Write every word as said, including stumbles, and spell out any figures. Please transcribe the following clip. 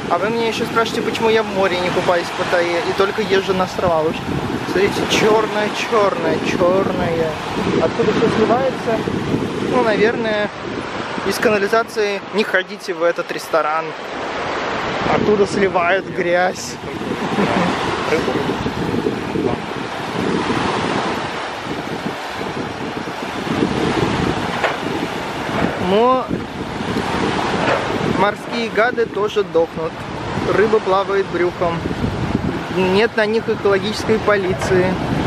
А вы меня еще спрашиваете, почему я в море не купаюсь в Паттайе и только езжу на острова. Смотрите, черное, черное, черное. Откуда все сливается? Ну, наверное, из канализации. Не ходите в этот ресторан. Оттуда сливают грязь. Но морские гады тоже дохнут. Рыба плавает брюхом. Нет на них экологической полиции.